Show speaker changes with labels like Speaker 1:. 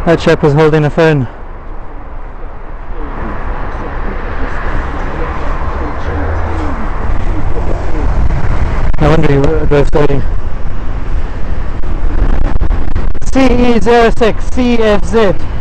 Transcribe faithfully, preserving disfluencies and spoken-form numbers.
Speaker 1: That chap was holding a phone. I wonder he drove slowly. C E zero six C F Z.